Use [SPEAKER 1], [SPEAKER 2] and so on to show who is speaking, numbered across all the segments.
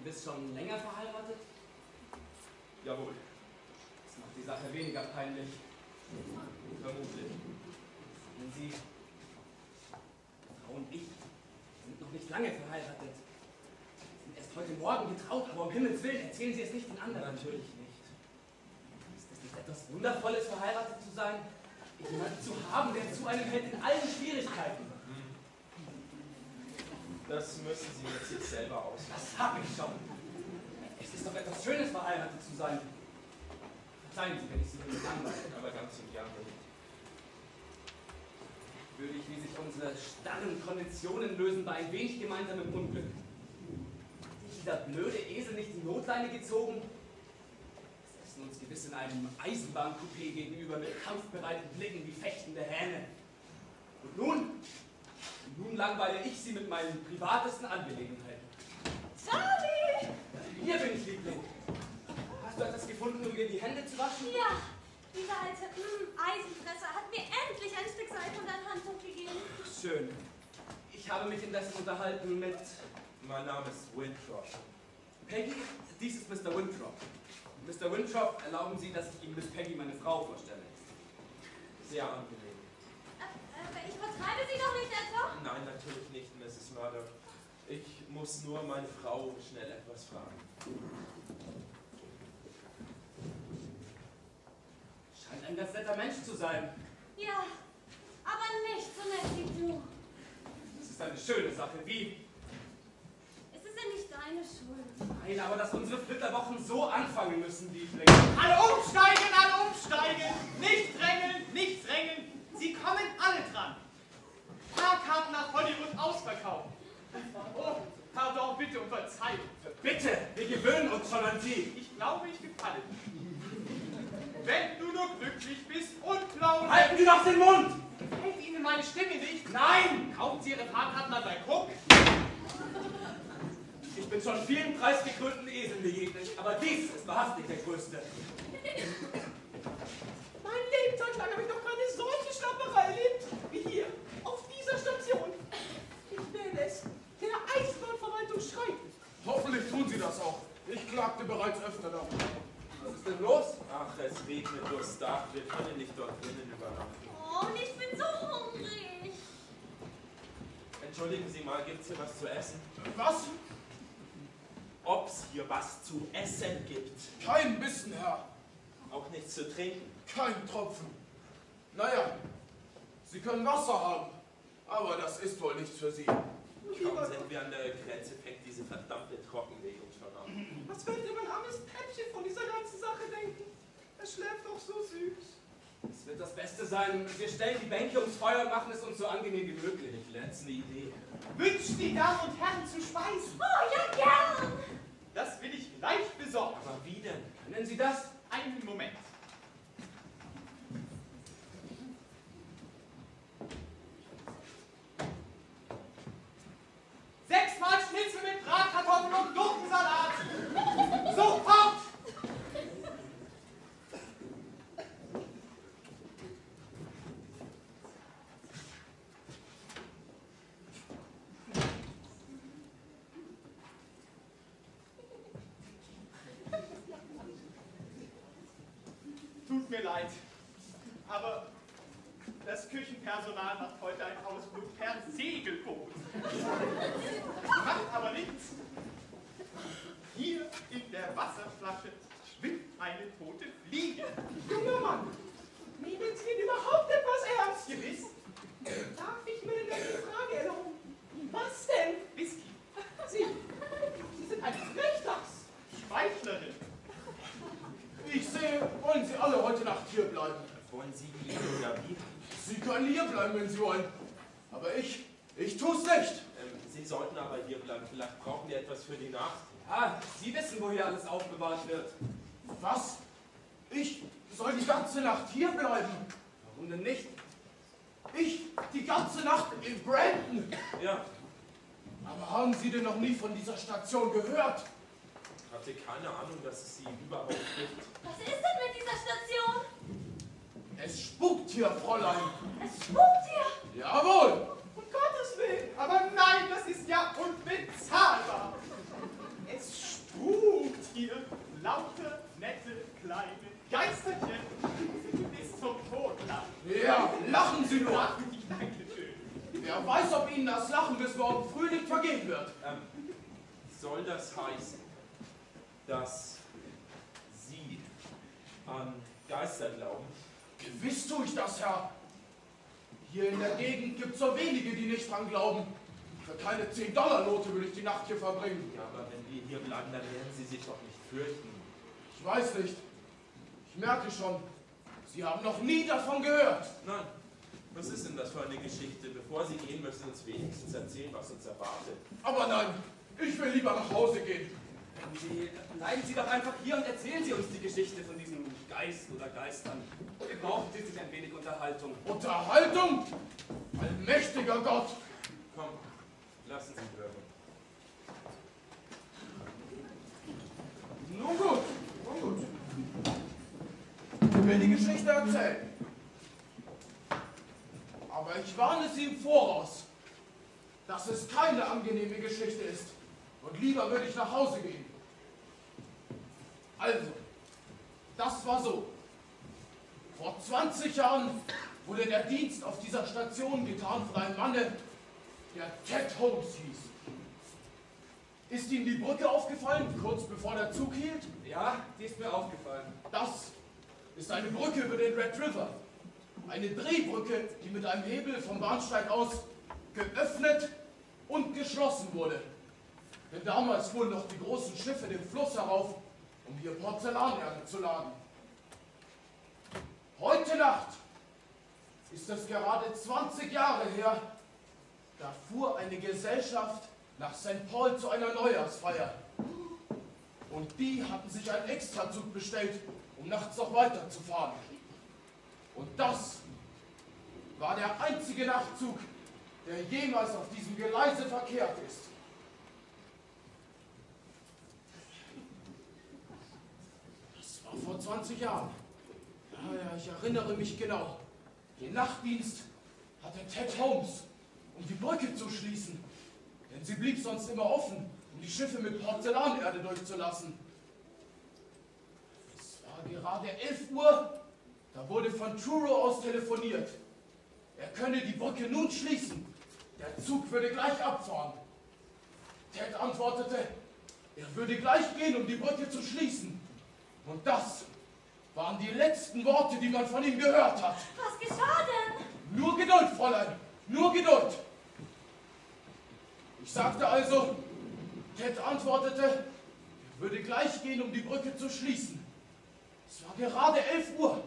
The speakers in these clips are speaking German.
[SPEAKER 1] Chris schon länger verheiratet?
[SPEAKER 2] Jawohl.
[SPEAKER 1] Das macht die Sache weniger peinlich.
[SPEAKER 2] Vermutlich.
[SPEAKER 1] Wenn Sie, Frau und ich, sind noch nicht lange verheiratet. Sind erst heute Morgen getraut, aber um Himmels Willen erzählen Sie es nicht den anderen.
[SPEAKER 2] Natürlich nicht.
[SPEAKER 1] Ist es nicht etwas Wundervolles, verheiratet zu sein? Jemanden zu haben, der zu einem hält in allen Schwierigkeiten.
[SPEAKER 2] Das müssen Sie mit sich selber ausmachen.
[SPEAKER 1] Das habe ich schon. Es ist doch etwas Schönes, verheiratet zu sein. Verzeihen Sie, wenn ich Sie nicht langweile.
[SPEAKER 2] Aber ganz im Jahre nicht.
[SPEAKER 1] Würde ich, wie sich unsere starren Konventionen lösen, bei ein wenig gemeinsamem Unglück. Hat sich dieser blöde Esel nicht die Notleine gezogen? Wir setzen uns gewiss in einem Eisenbahncoupé gegenüber mit kampfbereiten Blicken wie fechtende Hähne. Und nun langweile ich Sie mit meinen privatesten Angelegenheiten.
[SPEAKER 3] Charlie!
[SPEAKER 1] Hier bin ich, Liebling. Hast du etwas gefunden, um dir die Hände zu waschen?
[SPEAKER 3] Ja, dieser alte Eisenfresser hat mir endlich ein Stück Seife und ein Handtuch gegeben.
[SPEAKER 1] Schön. Ich habe mich indessen unterhalten mit
[SPEAKER 2] Mein Name ist Winthrop.
[SPEAKER 1] Peggy. Dies ist Mr. Winthrop. Mr. Winthrop, erlauben Sie, dass ich Ihnen Miss Peggy, meine Frau, vorstelle.
[SPEAKER 2] Sehr angenehm.
[SPEAKER 3] Ich vertreibe Sie doch nicht etwa?
[SPEAKER 2] Nein, natürlich nicht, Mrs. Murdoch. Ich muss nur meine Frau schnell etwas fragen.
[SPEAKER 1] Scheint ein ganz netter Mensch zu sein.
[SPEAKER 3] Ja, aber nicht so nett wie du.
[SPEAKER 1] Das ist eine schöne Sache. Wie?
[SPEAKER 3] Es ist ja nicht deine Schuld.
[SPEAKER 1] Nein, aber dass unsere Flitterwochen so anfangen müssen, Liebling.
[SPEAKER 4] Alle umsteigen, alle umsteigen! Nicht drängeln, nicht drängeln! Sie kommen alle dran! Fahrkarten nach Hollywood ausverkauft! Oh, pardon, bitte um Verzeihung.
[SPEAKER 1] Bitte, wir gewöhnen uns schon an Sie.
[SPEAKER 4] Ich glaube, ich gefalle dir. Wenn du nur glücklich bist und plaudern...
[SPEAKER 1] Halten Sie doch den Mund!
[SPEAKER 4] Gefällt Ihnen meine Stimme nicht?
[SPEAKER 1] Nein!
[SPEAKER 4] Kaufen Sie Ihre Fahrkarten mal bei Cook?
[SPEAKER 1] Ich bin schon vielen preisgekrönten Eseln begegnet, aber dies ist wahrhaftig der größte.
[SPEAKER 4] Mein Lebtag lang habe ich doch keine solche Schnapperei erlebt wie hier, auf dieser Station. Ich wähle es. Der Eisenbahnverwaltung schreibt.
[SPEAKER 5] Hoffentlich tun Sie das auch. Ich klagte bereits öfter darüber.
[SPEAKER 1] Was ist denn los?
[SPEAKER 2] Ach, es regnet durchs Dach. Wir können nicht dort drinnen übernachten.
[SPEAKER 3] Oh, und ich bin so hungrig.
[SPEAKER 2] Entschuldigen Sie mal, gibt's hier was zu essen?
[SPEAKER 5] Was?
[SPEAKER 2] Ob's hier was zu essen gibt?
[SPEAKER 5] Kein Bissen, Herr.
[SPEAKER 2] Auch nichts zu trinken?
[SPEAKER 5] Kein Tropfen. Naja, Sie können Wasser haben, aber das ist wohl nichts für Sie.
[SPEAKER 2] Kaum sind wir an der Grenze, fängt diese verdammte Trockenlegung schon an.
[SPEAKER 4] Was wird denn mein armes Päppchen von dieser ganzen Sache denken? Er schläft doch so süß.
[SPEAKER 1] Es wird das Beste sein. Wir stellen die Bänke ums Feuer und machen es uns so angenehm wie möglich.
[SPEAKER 2] Letzte Idee.
[SPEAKER 4] Wünschen die Damen und Herren zu speisen?
[SPEAKER 3] Oh, ja, gern.
[SPEAKER 4] Das will ich gleich besorgen.
[SPEAKER 2] Aber wie denn?
[SPEAKER 1] Können Sie das?
[SPEAKER 4] Einen Moment. Sechsmal Schnitzel mit Bratkartoffeln und Gurkensalat. Sofort! Tut mir leid, aber das Küchenpersonal macht heute einen Ausflug per Segelboot. Macht aber nichts. Hier in der Wasserflasche schwimmt eine tote Fliege. Junger Mann, nehmen Sie denn überhaupt etwas ernst? Gewiss. Darf ich mir denn die Frage erlauben? Was denn? Whisky. Sie sind eine Frechdachs. Schweichlerin.
[SPEAKER 5] Ich sehe, wollen Sie alle heute Nacht hier bleiben.
[SPEAKER 2] Wollen Sie hier oder wie?
[SPEAKER 5] Sie können hier bleiben, wenn Sie wollen. Aber ich tu's nicht.
[SPEAKER 2] Sie sollten aber hier bleiben. Vielleicht brauchen wir etwas für die Nacht.
[SPEAKER 1] Ja, Sie wissen, wo hier alles aufbewahrt wird.
[SPEAKER 5] Was? Ich soll die ganze Nacht hier bleiben?
[SPEAKER 1] Warum denn nicht?
[SPEAKER 5] Ich die ganze Nacht in Brandon?
[SPEAKER 2] Ja,
[SPEAKER 5] Aber haben Sie denn noch nie von dieser Station gehört?
[SPEAKER 2] hatte keine Ahnung, dass es sie überhaupt gibt.
[SPEAKER 3] Was ist denn mit dieser Station?
[SPEAKER 5] Es spukt hier, Fräulein.
[SPEAKER 3] Es spukt hier.
[SPEAKER 5] Jawohl.
[SPEAKER 4] Um Gottes Willen. Aber nein, das ist ja unbezahlbar. Es lauter, nette, kleine Geisterchen bis zum Tod lachen.
[SPEAKER 5] Ja, lachen Sie nur.
[SPEAKER 4] Danke schön.
[SPEAKER 5] Wer weiß, ob Ihnen das Lachen bis morgen früh nicht vergehen wird.
[SPEAKER 2] Soll das heißen, dass Sie an Geister glauben?
[SPEAKER 5] Gewiss tue ich das, Herr. Hier in der Gegend gibt es so wenige, die nicht dran glauben. Für keine 10-Dollar-Note würde ich die Nacht hier verbringen.
[SPEAKER 2] Ja, aber wenn wir hier bleiben, dann werden Sie sich doch nicht fürchten.
[SPEAKER 5] Ich weiß nicht. Ich merke schon, Sie haben noch nie davon gehört.
[SPEAKER 2] Nein. Was ist denn das für eine Geschichte? Bevor Sie gehen, müssen Sie uns wenigstens erzählen, was uns erwartet.
[SPEAKER 5] Aber nein, ich will lieber nach Hause gehen.
[SPEAKER 1] Bleiben Sie doch einfach hier und erzählen Sie uns die Geschichte von diesem Geist oder Geistern. Wir brauchen schließlich ein wenig Unterhaltung.
[SPEAKER 5] Unterhaltung? Allmächtiger Gott!
[SPEAKER 2] Komm, lassen Sie hören.
[SPEAKER 5] Nun gut, nun gut. Ich will die Geschichte erzählen. Aber ich warne Sie im Voraus, dass es keine angenehme Geschichte ist. Und lieber würde ich nach Hause gehen. Also, das war so. Vor 20 Jahren wurde der Dienst auf dieser Station getan von einem Manne, der Ted Holmes hieß. Ist Ihnen die Brücke aufgefallen, kurz bevor der Zug hielt?
[SPEAKER 1] Ja, die ist mir aufgefallen.
[SPEAKER 5] Das ist eine Brücke über den Red River. Eine Drehbrücke, die mit einem Hebel vom Bahnsteig aus geöffnet und geschlossen wurde. Denn damals fuhren noch die großen Schiffe den Fluss herauf, um hier Porzellanerde zu laden. Heute Nacht ist es gerade 20 Jahre her, da fuhr eine Gesellschaft nach St. Paul zu einer Neujahrsfeier. Und die hatten sich einen Extrazug bestellt, um nachts noch weiterzufahren. Und das war der einzige Nachtzug, der jemals auf diesem Gleise verkehrt ist. Das war vor 20 Jahren. Ja, ich erinnere mich genau. Den Nachtdienst hatte Ted Holmes, um die Brücke zu schließen. Denn sie blieb sonst immer offen, um die Schiffe mit Porzellanerde durchzulassen. Es war gerade 11 Uhr, da wurde von Truro aus telefoniert. Er könne die Brücke nun schließen. Der Zug würde gleich abfahren. Ted antwortete, er würde gleich gehen, um die Brücke zu schließen. Und das waren die letzten Worte, die man von ihm gehört hat.
[SPEAKER 3] Was geschah denn?
[SPEAKER 5] Nur Geduld, Fräulein, nur Geduld. Ich sagte also, Ted antwortete, er würde gleich gehen, um die Brücke zu schließen. Es war gerade 11 Uhr.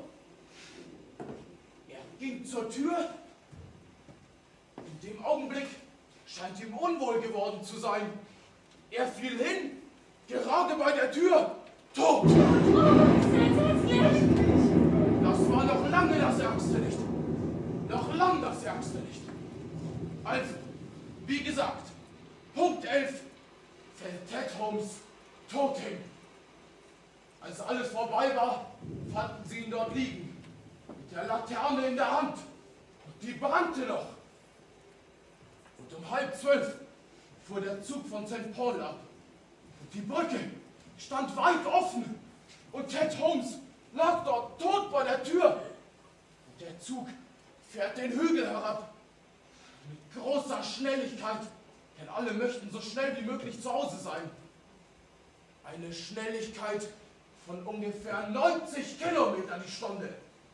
[SPEAKER 5] Er ging zur Tür. In dem Augenblick scheint ihm unwohl geworden zu sein. Er fiel hin, gerade bei der Tür, tot.
[SPEAKER 3] Oh, entsetzlich!
[SPEAKER 5] Das war noch lange das Ärgste nicht. Noch lang das Ärgste nicht. Also, wie gesagt, Punkt 11 fällt Ted Holmes tot hin. Als alles vorbei war, fanden sie ihn dort liegen, mit der Laterne in der Hand. Und die brannte noch. Und um 11:30 fuhr der Zug von St. Paul ab. Und die Brücke stand weit offen. Und Ted Holmes lag dort tot bei der Tür. Und der Zug fährt den Hügel herab. Mit großer Schnelligkeit, denn alle möchten so schnell wie möglich zu Hause sein. Eine Schnelligkeit von ungefähr 90 Kilometern die Stunde.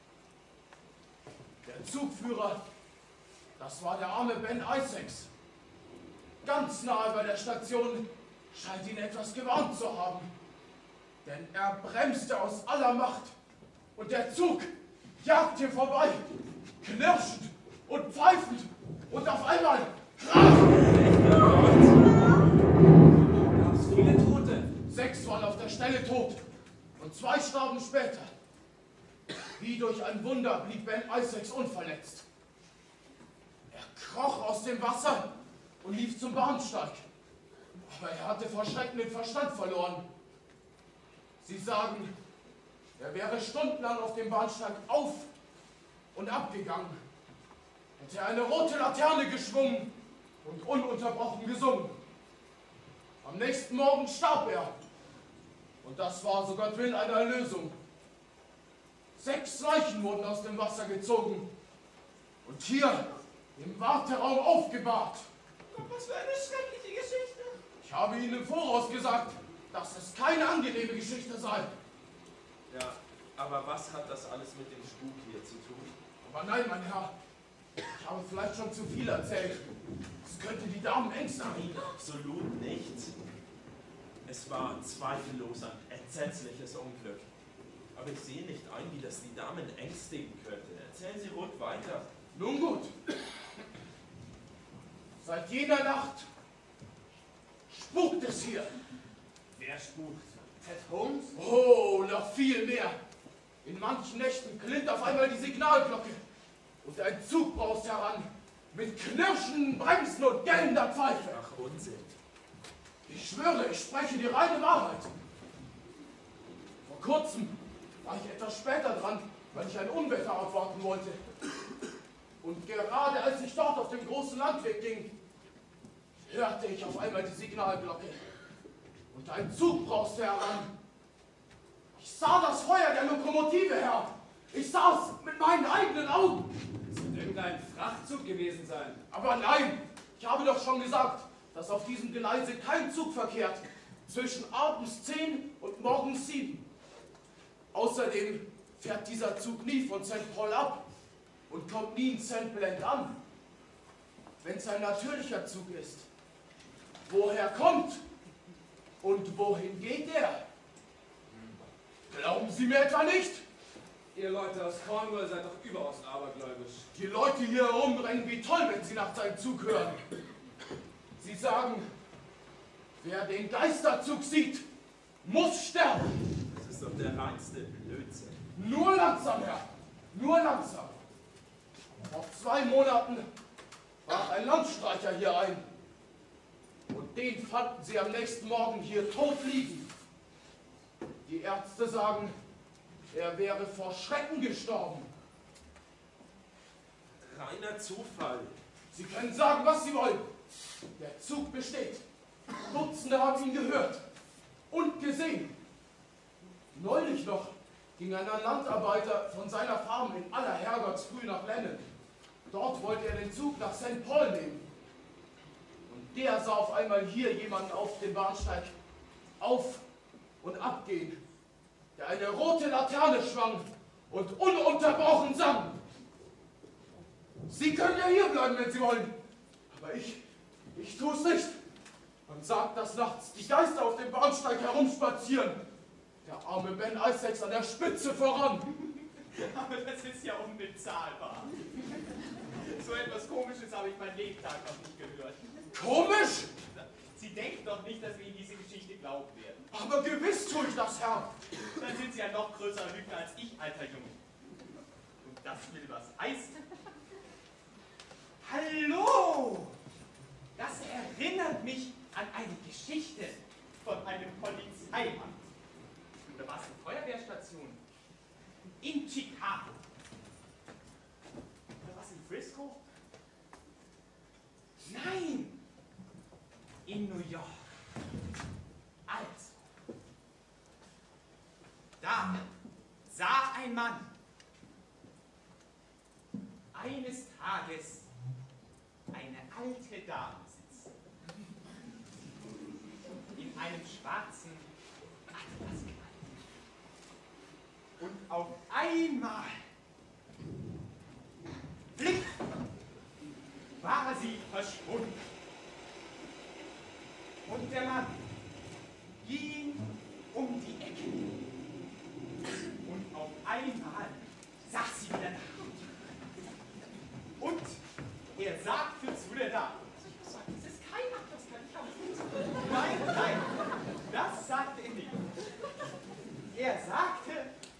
[SPEAKER 5] Der Zugführer, das war der arme Ben Isaacs. Ganz nahe bei der Station scheint ihn etwas gewarnt zu haben. Denn er bremste aus aller Macht und der Zug jagte vorbei, knirschend und pfeifend und auf einmal krach!
[SPEAKER 1] Gab es viele Tote?
[SPEAKER 5] 6 waren auf der Stelle tot und 2 starben später. Wie durch ein Wunder blieb Ben Isaacs unverletzt. Er kroch aus dem Wasser und lief zum Bahnsteig. Aber er hatte vor Schrecken den Verstand verloren. Sie sagen, er wäre stundenlang auf dem Bahnsteig auf und ab gegangen. Hätte eine rote Laterne geschwungen und ununterbrochen gesungen. Am nächsten Morgen starb er. Und das war, so Gott will, eine Erlösung. 6 Leichen wurden aus dem Wasser gezogen und hier im Warteraum aufgebahrt.
[SPEAKER 4] Was für eine schreckliche Geschichte.
[SPEAKER 5] Ich habe Ihnen im Voraus gesagt, dass es keine angenehme Geschichte sei.
[SPEAKER 2] Ja, aber was hat das alles mit dem Spuk hier zu tun?
[SPEAKER 5] Aber nein, mein Herr, ich habe vielleicht schon zu viel erzählt. Es könnte die Damen ängstigen.
[SPEAKER 2] Nein, absolut nicht. Es war zweifellos ein entsetzliches Unglück. Aber ich sehe nicht ein, wie das die Damen ängstigen könnte. Erzählen Sie ruhig weiter.
[SPEAKER 5] Nun gut. Seit jener Nacht spukt es hier.
[SPEAKER 4] Wer spukt? Ted Holmes?
[SPEAKER 5] Oh, noch viel mehr. In manchen Nächten klingt auf einmal die Signalglocke und ein Zug braust heran mit knirschenden Bremsen und gellender Pfeife.
[SPEAKER 2] Ach, Unsinn.
[SPEAKER 5] Ich schwöre, ich spreche die reine Wahrheit. Vor kurzem war ich etwas später dran, weil ich ein Unwetter abwarten wollte. Und gerade als ich dort auf dem großen Landweg ging, hörte ich auf einmal die Signalglocke. Und ein Zug brauste heran. Ich sah das Feuer der Lokomotive, Herr. Ich sah es mit meinen eigenen Augen.
[SPEAKER 1] Es wird irgendein Frachtzug gewesen sein.
[SPEAKER 5] Aber nein, ich habe doch schon gesagt, dass auf diesem Gleise kein Zug verkehrt zwischen abends 10 und morgens 7. Außerdem fährt dieser Zug nie von St. Paul ab und kommt nie in St. Blend an. Wenn es ein natürlicher Zug ist, woher kommt und wohin geht er? Glauben Sie mir etwa nicht?
[SPEAKER 1] Ihr Leute aus Cornwall seid doch überaus abergläubisch.
[SPEAKER 5] Die Leute hier herumrennen wie toll, wenn sie nachts einen Zug hören. Sie sagen, wer den Geisterzug sieht, muss sterben.
[SPEAKER 2] Das ist doch der reinste Blödsinn.
[SPEAKER 5] Nur langsam, Herr, nur langsam. Vor 2 Monaten brach ein Landstreicher hier ein. Und den fanden sie am nächsten Morgen hier tot liegen. Die Ärzte sagen, er wäre vor Schrecken gestorben.
[SPEAKER 2] Reiner Zufall.
[SPEAKER 5] Sie können sagen, was Sie wollen. Der Zug besteht. Dutzende haben ihn gehört und gesehen. Neulich noch ging ein Landarbeiter von seiner Farm in aller Herrgottsfrüh nach Lennon. Dort wollte er den Zug nach St. Paul nehmen. Und der sah auf einmal hier jemanden auf dem Bahnsteig auf- und abgehen, der eine rote Laterne schwang und ununterbrochen sang. Sie können ja hier bleiben, wenn Sie wollen, aber ich tue es nicht. Man sagt, dass nachts die Geister auf dem Bahnsteig herumspazieren. Der arme Ben Isaacs an der Spitze voran.
[SPEAKER 4] Aber das ist ja unbezahlbar. So etwas Komisches habe ich mein Lebtag noch nicht gehört.
[SPEAKER 5] Komisch?
[SPEAKER 4] Sie denken doch nicht, dass wir Ihnen diese Geschichte glauben werden.
[SPEAKER 5] Aber gewiss tue ich das, Herr.
[SPEAKER 4] Dann sind Sie ein noch größerer Lügner als ich, alter Junge. Und das will was heißen. Hallo! Das erinnert mich an eine Geschichte von einem Polizeimann. Da war es eine Feuerwehrstation in Chicago. Oder was in Frisco? Nein! In New York. Also, da sah ein Mann eines Tages eine alte Dame sitzen. In einem schwarzen Atlaskleid. Und auf einmal, Blick, war sie verschwunden. Und der Mann ging um die Ecke. Und auf einmal saß sie wieder da. Und er sagte zu der Dame, es ist kein Atlaskleid, ich habe es nicht. Nein, das sagte er nicht. Er sagte,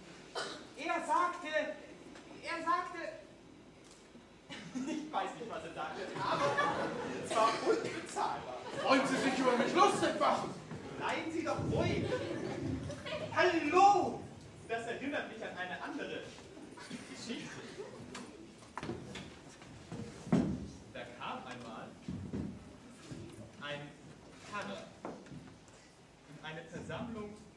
[SPEAKER 4] ich weiß nicht, was er sagte, aber es war unbezahlbar.
[SPEAKER 5] Wollen Sie sich über mich lustig machen?
[SPEAKER 4] Bleiben Sie doch ruhig. Hallo! Das erinnert mich an eine andere Geschichte. Da kam einmal ein Pfarrer in eine Versammlung